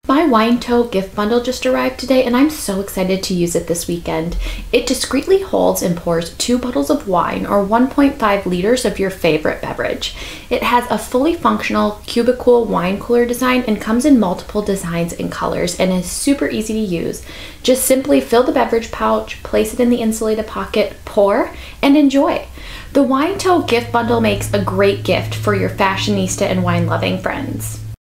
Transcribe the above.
My wine tote gift bundle just arrived today and I'm so excited to use it this weekend. It discreetly holds and pours 2 bottles of wine or 1.5 liters of your favorite beverage. It has a fully functional cubicle wine cooler design and comes in multiple designs and colors and is super easy to use. Just simply fill the beverage pouch, place it in the insulated pocket, pour, and enjoy. The wine tote gift bundle makes a great gift for your fashionista and wine loving friends.